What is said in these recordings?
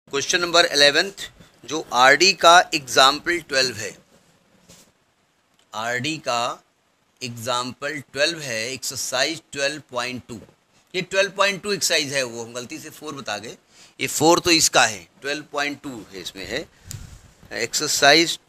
Question number 11th जो RD का example 12 है, आरडी का एग्जाम्पल 12 है, एक्सरसाइज 12.2। ये 12.2 एक्सरसाइज है, वो हम गलती से 4 बता गए, ये 4 तो इसका है, 12.2 है, इसमें है एक्सरसाइज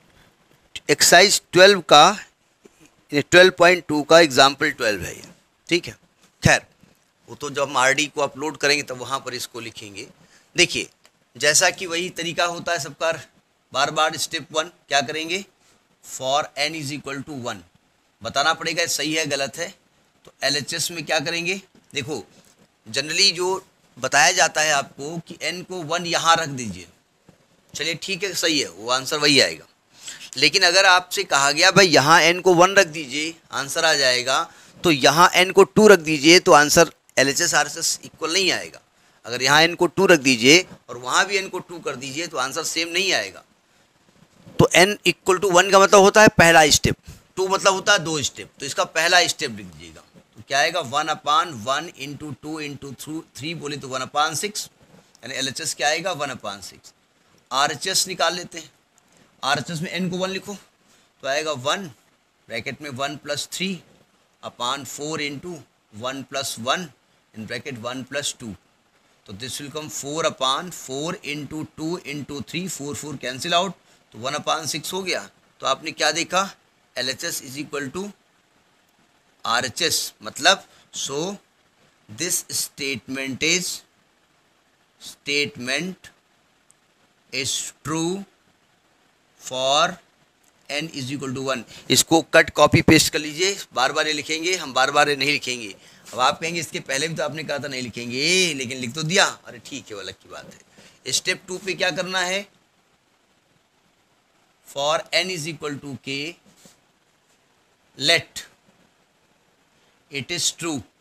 12 का 12.2 का एग्जाम्पल 12 है ये, ठीक है। खैर वो तो जब हम आरडी को अपलोड करेंगे तब वहाँ पर इसको लिखेंगे। देखिए जैसा कि वही तरीका होता है सबका, बार बार स्टेप 1 क्या करेंगे, for n is equal to 1 बताना पड़ेगा सही है गलत है। तो LHS में क्या करेंगे, देखो जनरली जो बताया जाता है आपको कि n को 1 यहाँ रख दीजिए, चलिए ठीक है सही है, वो आंसर वही आएगा। लेकिन अगर आपसे कहा गया भाई यहाँ n को 1 रख दीजिए आंसर आ जाएगा, तो यहाँ n को 2 रख दीजिए तो आंसर LHS RHS इक्वल नहीं आएगा। अगर यहाँ n को 2 रख दीजिए और वहाँ भी n को 2 कर दीजिए तो आंसर सेम नहीं आएगा। तो n इक्वल टू 1 का मतलब होता है पहला स्टेप, 2 मतलब होता है 2 स्टेप, तो इसका पहला स्टेप लिख दीजिएगा। तो क्या आएगा 1/1 इंटू 2 इंटू 3 बोले तो 1/6, यानी LHS क्या आएगा 1/6। RHS निकाल लेते हैं, RHS में n को 1 लिखो तो आएगा 1 ब्रैकेट में 1 + 3/4 इंटू 1 + 1 इन ब्रैकेट 1 + 2। तो this will come 4/4 into 2 into 3, 4 4 cancel out, तो 1/6 हो गया। तो आपने क्या देखा, LHS is equal to RHS, मतलब so this statement is true for n is equal to 1। इसको कट कॉपी पेस्ट कर लीजिए, बार बार ये लिखेंगे, हम बार बार ये नहीं लिखेंगे। अब आप कहेंगे इसके पहले भी तो आपने कहा था नहीं लिखेंगे, लेकिन लिख तो दिया, अरे ठीक है वो अलग की बात है। स्टेप 2 पे क्या करना है, for n is equal to k let it is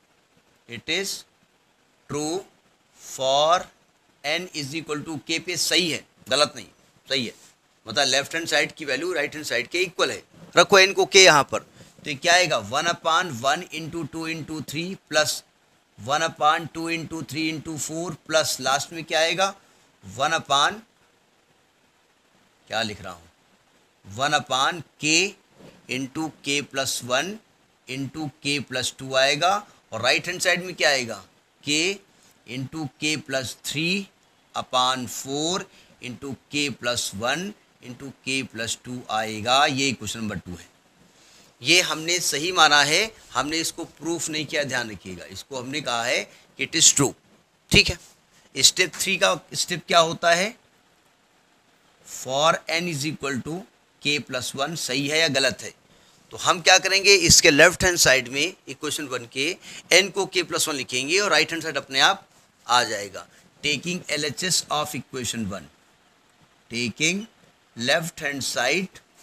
true for n is equal to k पे सही है, गलत नहीं, सही है, मतलब लेफ्ट हैंड साइड की वैल्यू राइट हैंड साइड के इक्वल है। रखो n को k यहाँ पर, तो क्या आएगा 1/1 into 2 into 3 plus 1/2 into 3 into 4 plus last में क्या आएगा 1/, क्या लिख रहा हूँ 1/k into k + 1 into k + 2 आएगा, और राइट हैंड साइड में क्या आएगा k into k + 3/4 into k + 1 into k + 2 आएगा। ये क्वेश्चन नंबर 2 है, ये हमने सही माना है, हमने इसको प्रूफ नहीं किया, ध्यान रखिएगा, इसको हमने कहा है कि इट इज ट्रू, ठीक है। स्टेप 3 का स्टेप क्या होता है, for n is equal to k + 1 सही है या गलत है। तो हम क्या करेंगे, इसके लेफ्ट हैंड साइड में इक्वेशन 1 के n को k + 1 लिखेंगे और राइट हैंड साइड अपने आप आ जाएगा। Taking LHS of equation 1, taking left hand side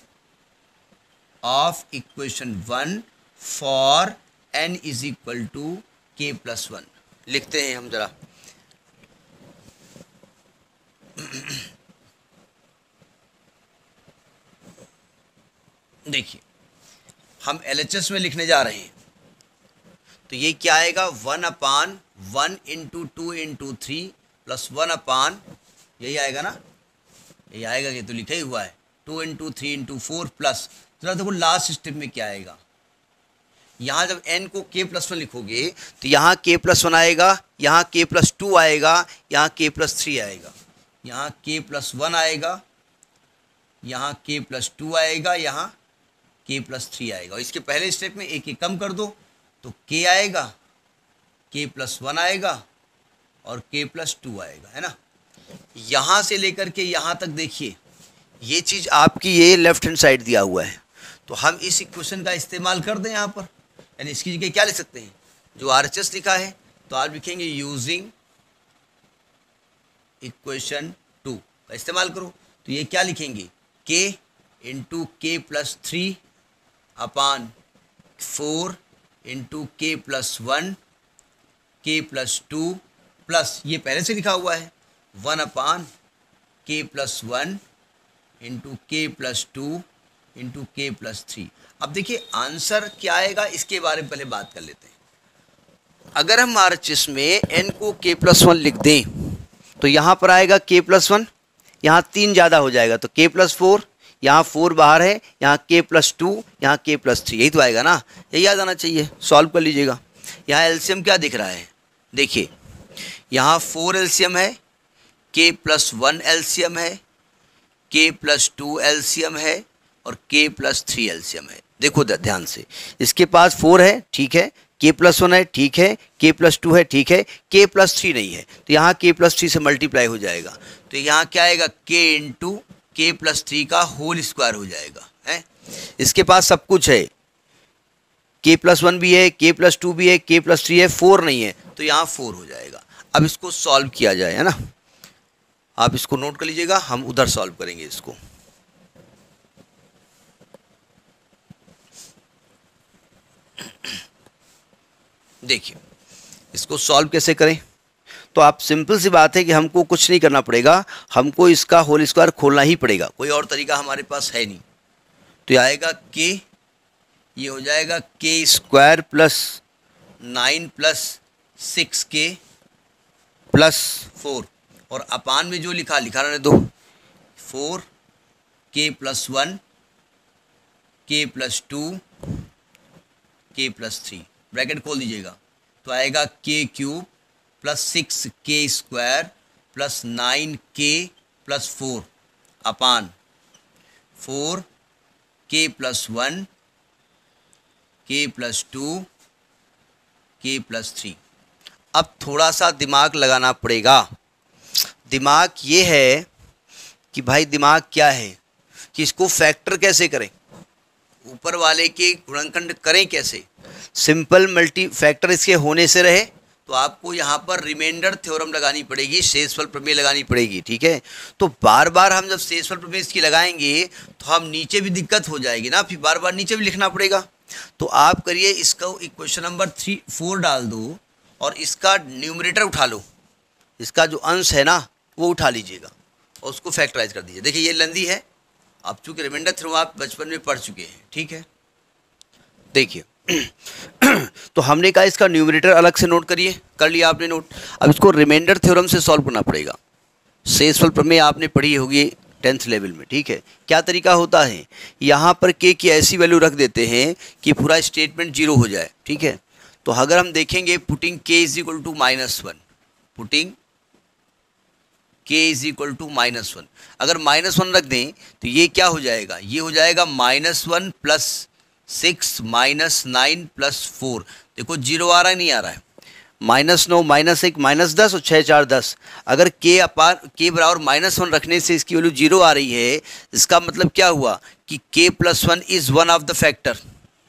of equation 1 for n is equal to k + 1 लिखते हैं हम जरा। देखिए हम LHS में लिखने जा रहे हैं, तो ये क्या आएगा 1/1 इंटू 2 इंटू 3 प्लस 1/, यही आएगा ना, यही आएगा, ये तो लिखा ही हुआ है 2 इंटू 3 इंटू 4 प्लस, जरा देखो लास्ट स्टेप में क्या आएगा, यहाँ जब n को k + 1 लिखोगे तो यहाँ k + 1 आएगा, यहाँ k + 2 आएगा, यहाँ k + 3 आएगा, यहाँ k + 1 आएगा, यहाँ k + 2 आएगा, यहाँ k + 3 आएगा। इसके पहले स्टेप में एक कम कर दो तो k आएगा, k + 1 आएगा और k + 2 आएगा, है ना। यहाँ से लेकर के यहाँ तक देखिए, ये चीज़ आपकी ये लेफ्ट हैंड साइड दिया हुआ है, तो हम इस इक्वेशन का इस्तेमाल कर दें यहाँ पर, यानी इसकी जगह क्या लिख सकते हैं, जो RHS लिखा है तो आप लिखेंगे यूजिंग इक्वेशन 2 का इस्तेमाल करो, तो ये क्या लिखेंगे k into k + 3/4 into k + 1 k + 2 plus ये पहले से लिखा हुआ है 1/k + 1 into k + 2 into k + 3। अब देखिए आंसर क्या आएगा, इसके बारे में पहले बात कर लेते हैं। अगर हम RHS में n को k + 1 लिख दें तो यहाँ पर आएगा k+1, यहाँ 3 ज़्यादा हो जाएगा तो k+4, यहाँ 4 बाहर है, यहाँ k+2, यहाँ k+3, यही तो आएगा ना, यही याद आना चाहिए। सॉल्व कर लीजिएगा। यहाँ एलसीएम क्या दिख रहा है, देखिए यहाँ 4 एलसीएम है, k+1 एलसीएम है, k+2 एलसीएम है और k+3 एलसीएम है। देखो ध्यान से, इसके पास 4 है ठीक है, k+1 है ठीक है, k+2 है ठीक है, k+3 नहीं है, तो यहाँ k+3 से मल्टीप्लाई हो जाएगा, तो यहाँ क्या आएगा k इंटू k+3 का होल स्क्वायर हो जाएगा है। इसके पास सब कुछ है, k+1 भी है, k+2 भी है, k+3 है, 4 नहीं है, तो यहाँ 4 हो जाएगा। अब इसको सॉल्व किया जाए, है ना, आप इसको नोट कर लीजिएगा, हम उधर सॉल्व करेंगे इसको। देखिए इसको सॉल्व कैसे करें, तो आप सिंपल सी बात है कि हमको कुछ नहीं करना पड़ेगा, हमको इसका होल स्क्वायर खोलना ही पड़ेगा, कोई और तरीका हमारे पास है नहीं। तो ये आएगा k, ये हो जाएगा k² + 9 + 6k + 4 और अपान में जो लिखा रहने दो, 4k+1 k+2 k+3, ब्रैकेट खोल दीजिएगा, तो आएगा k³ + 6k² + 9k + 4 अपान 4k+1 k+2 k+3। अब थोड़ा सा दिमाग लगाना पड़ेगा। दिमाग ये है कि भाई दिमाग क्या है कि इसको फैक्टर कैसे करें, ऊपर वाले के गुणनखंड करें कैसे। सिंपल मल्टी फैक्टर इसके होने से रहे तो आपको यहाँ पर रिमाइंडर थ्योरम लगानी पड़ेगी, शेषफल प्रमेय लगानी पड़ेगी, ठीक है। तो बार बार हम जब शेषफल प्रमेय इसकी लगाएंगे तो हम नीचे भी दिक्कत हो जाएगी ना, फिर बार बार नीचे भी लिखना पड़ेगा। तो आप करिए, इसका इक्वेशन नंबर 4 डाल दो और इसका न्यूमरेटर उठा लो, इसका जो अंश है ना वो उठा लीजिएगा और उसको फैक्टराइज कर दीजिए। देखिए ये लेंदी है, आप चूँकि रिमाइंडर थ्योरम आप बचपन में पढ़ चुके हैं, ठीक है। देखिए तो हमने कहा इसका न्यूमरेटर अलग से नोट करिए, कर लिया आपने नोट। अब इसको रिमाइंडर थ्योरम से सॉल्व करना पड़ेगा। शेषफल प्रमेय आपने पढ़ी होगी 10th लेवल में, ठीक है। क्या तरीका होता है, यहाँ पर k की ऐसी वैल्यू रख देते हैं कि पूरा स्टेटमेंट 0 हो जाए, ठीक है। तो अगर हम देखेंगे पुटिंग k = -1, पुटिंग k = -1, अगर -1 रख दें तो ये क्या हो जाएगा, ये हो जाएगा -1 + 6 - 9 + 4। देखो 0 आ रहा है, नहीं आ रहा है, -9 -1 -10 और 6 4 10। अगर k बराबर -1 रखने से इसकी वैल्यू 0 आ रही है, इसका मतलब क्या हुआ कि k+1 is one of the factor,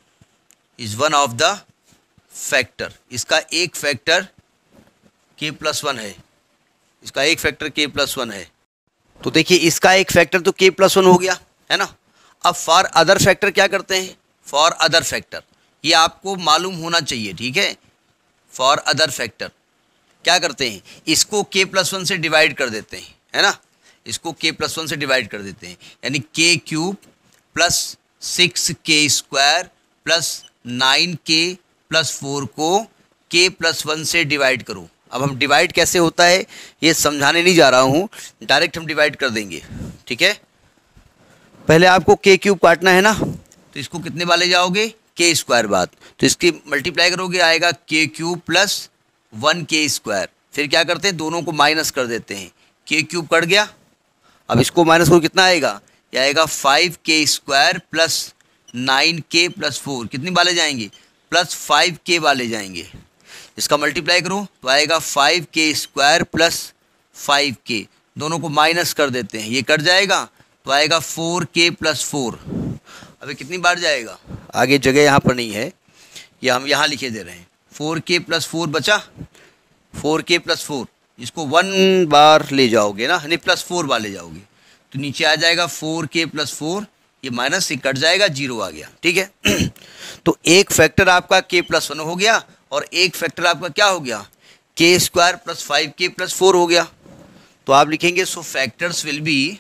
factor. इसका एक फैक्टर k+1 है, इसका एक फैक्टर k+1 है। तो देखिए इसका एक फैक्टर तो k+1 हो गया, है ना। अब फॉर अदर फैक्टर क्या करते हैं, फॉर अदर फैक्टर ये आपको मालूम होना चाहिए, ठीक है। फॉर अदर फैक्टर क्या करते हैं, इसको k+1 से डिवाइड कर देते हैं, है ना, इसको k+1 से डिवाइड कर देते हैं, यानी k³ + 6k² + 9k + 4 को k+1 से डिवाइड करो। अब हम डिवाइड कैसे होता है ये समझाने नहीं जा रहा हूँ, डायरेक्ट हम डिवाइड कर देंगे, ठीक है। पहले आपको k³ काटना है ना, तो इसको कितने वाले जाओगे, k² बाद, तो इसकी मल्टीप्लाई करोगे आएगा k³ + 1k²। फिर क्या करते हैं, दोनों को माइनस कर देते हैं, k³ कट गया। अब इसको माइनस करो, कितना आएगा, ये आएगा 5k² + 9k + 4, कितनी वाले जाएंगे, +5k वाले जाएंगे। इसका मल्टीप्लाई करो तो आएगा 5k² + 5k, दोनों को माइनस कर देते हैं, ये कट जाएगा तो आएगा 4k + 4। अभी कितनी बार जाएगा, आगे जगह यहाँ पर नहीं है, ये हम यहाँ लिखे दे रहे हैं। 4k + 4 बचा, 4k + 4, इसको 1 बार ले जाओगे ना, यानी +4 बार ले जाओगे तो नीचे आ जाएगा 4k + 4, ये माइनस से कट जाएगा, 0 आ गया, ठीक है। तो एक फैक्टर आपका k+1 हो गया और एक फैक्टर आपका क्या हो गया, k² + 5k + 4 हो गया। तो आप लिखेंगे सो फैक्टर्स विल बी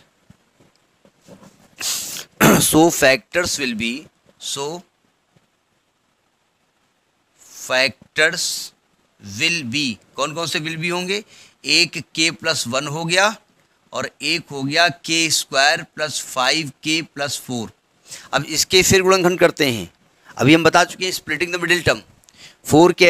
कौन कौन से विल बी होंगे, एक k प्लस 1 हो गया और एक हो गया k square plus 5k plus 4। अब इसके फिर गुणनखंड करते हैं। अभी हम बता चुके हैं स्प्लिटिंग द मिडिल टर्म, 4 के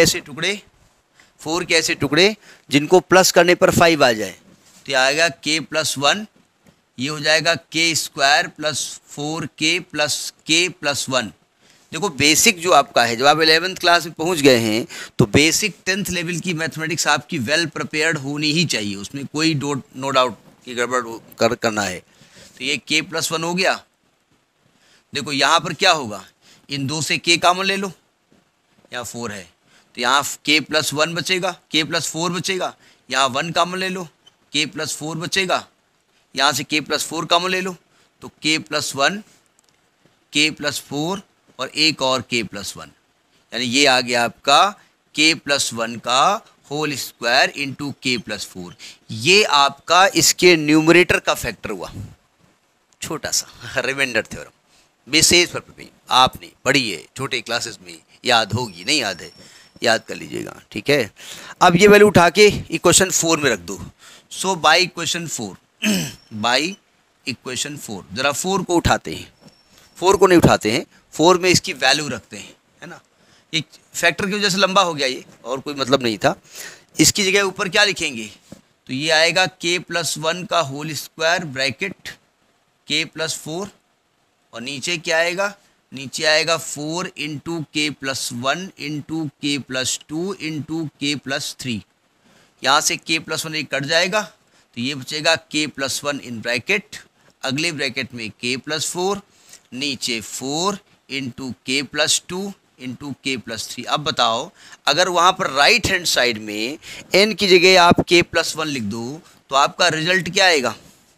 ऐसे टुकड़े जिनको प्लस करने पर 5 आ जाए, तो ये आएगा k प्लस 1, ये हो जाएगा k square plus 4k plus k plus 1। देखो बेसिक जो आपका है, जब आप 11th क्लास में पहुंच गए हैं तो बेसिक 10th लेवल की मैथमेटिक्स आपकी वेल प्रिपेयर्ड होनी ही चाहिए, उसमें कोई नो डाउट कि गड़बड़ करना है। तो ये k प्लस 1 हो गया। देखो यहाँ पर क्या होगा, इन दो से k कॉमन ले लो, यहाँ 4 है तो यहाँ k प्लस 1 बचेगा, k प्लस 4 बचेगा, यहाँ 1 कॉमन ले लो, k प्लस 4 बचेगा, यहाँ से k प्लस 4 कॉमन ले लो तो k प्लस 1, k प्लस 4 और एक और k प्लस 1, यानी ये आ गया आपका k प्लस 1 का whole square into k plus 4। ये आपका इसके न्यूमरेटर का फैक्टर हुआ, छोटा सा रिमाइंडर थ्योरम, विशेष पर आपने पढ़ी है छोटे क्लासेस में, याद होगी, नहीं याद है याद कर लीजिएगा, ठीक है। अब ये वैल्यू उठा के इक्वेशन 4 में रख दो। So by equation 4 by equation 4, जरा 4 को उठाते हैं, 4 को नहीं उठाते हैं, 4 में इसकी वैल्यू रखते हैं, है ना। एक फैक्टर की वजह से लंबा हो गया ये, और कोई मतलब नहीं था। इसकी जगह ऊपर क्या लिखेंगे, तो ये आएगा k प्लस 1 का whole square bracket k plus 4, और नीचे क्या आएगा, नीचे आएगा 4 into k plus 1 into k plus 2 into k plus 3। यहाँ से k प्लस 1 एक कट जाएगा तो ये बचेगा k प्लस 1 इन ब्रैकेट, अगले ब्रैकेट में k प्लस 4, नीचे 4 into k plus 2 into k plus 3। अब बताओ अगर वहाँ पर राइट हैंड साइड में n की जगह आप k प्लस 1 लिख दो तो आपका रिजल्ट क्या आएगा,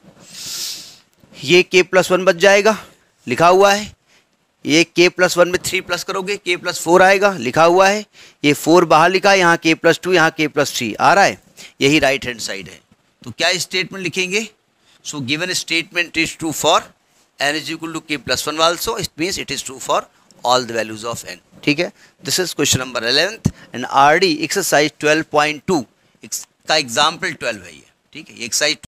ये k प्लस 1 बच जाएगा, लिखा हुआ है। ये k प्लस 1 में 3 प्लस करोगे k प्लस 4 आएगा, लिखा हुआ है। ये 4 बाहर लिखा है, यहाँ k प्लस 2 यहाँ k प्लस 3 आ रहा है, यही राइट हैंड साइड है। तो क्या स्टेटमेंट लिखेंगे, so given statement is true for n is equal to k plus 1 also, it means it is true for all the values of n, ठीक है। This is question number 11th and RD exercise 12.2 का example 12 है ये, ठीक है। Exercise